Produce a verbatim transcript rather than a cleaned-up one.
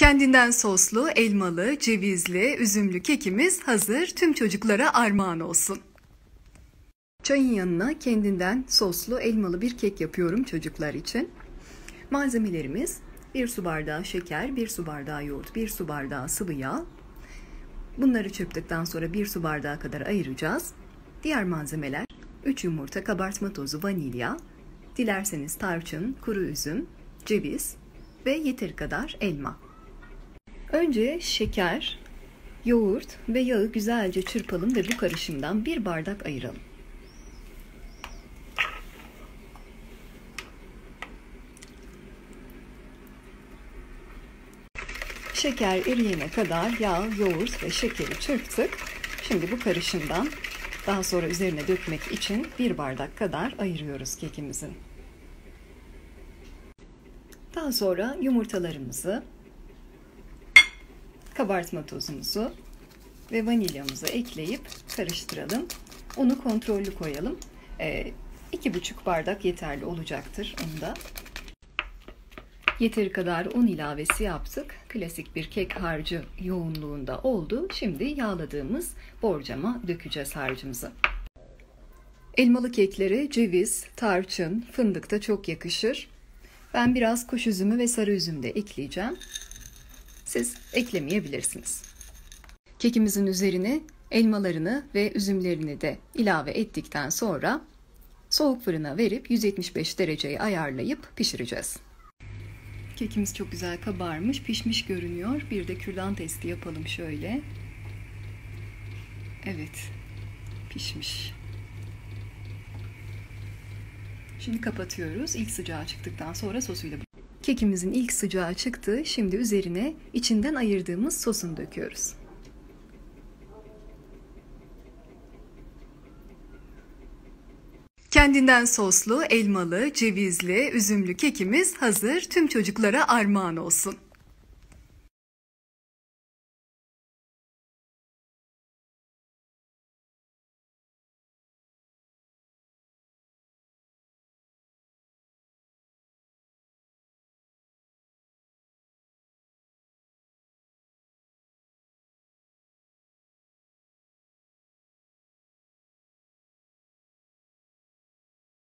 Kendinden soslu, elmalı, cevizli, üzümlü kekimiz hazır. Tüm çocuklara armağan olsun. Çayın yanına kendinden soslu, elmalı bir kek yapıyorum çocuklar için. Malzemelerimiz bir su bardağı şeker, bir su bardağı yoğurt, bir su bardağı sıvı yağ. Bunları çırptıktan sonra bir su bardağı kadar ayıracağız. Diğer malzemeler üç yumurta, kabartma tozu, vanilya, dilerseniz tarçın, kuru üzüm, ceviz ve yeteri kadar elma. Önce şeker, yoğurt ve yağı güzelce çırpalım ve bu karışımdan bir bardak ayıralım. Şeker eriyene kadar yağ, yoğurt ve şekeri çırptık. Şimdi bu karışımdan daha sonra üzerine dökmek için bir bardak kadar ayırıyoruz kekimizin. Daha sonra yumurtalarımızı, kabartma tozumuzu ve vanilyamızı ekleyip karıştıralım. Unu kontrollü koyalım. E, iki buçuk bardak yeterli olacaktır onda. Yeteri kadar un ilavesi yaptık. Klasik bir kek harcı yoğunluğunda oldu. Şimdi yağladığımız borcama dökeceğiz harcımızı. Elmalı keklere ceviz, tarçın, fındık da çok yakışır. Ben biraz kuş üzümü ve sarı üzüm de ekleyeceğim. Siz eklemeyebilirsiniz. Kekimizin üzerine elmalarını ve üzümlerini de ilave ettikten sonra soğuk fırına verip yüz yetmiş beş dereceyi ayarlayıp pişireceğiz. Kekimiz çok güzel kabarmış, pişmiş görünüyor. Bir de kürdan testi yapalım şöyle. Evet, pişmiş. Şimdi kapatıyoruz. İlk sıcağı çıktıktan sonra sosuyla. Kekimizin ilk sıcağı çıktı. Şimdi üzerine içinden ayırdığımız sosunu döküyoruz. Kendinden soslu, elmalı, cevizli, üzümlü kekimiz hazır. Tüm çocuklara armağan olsun.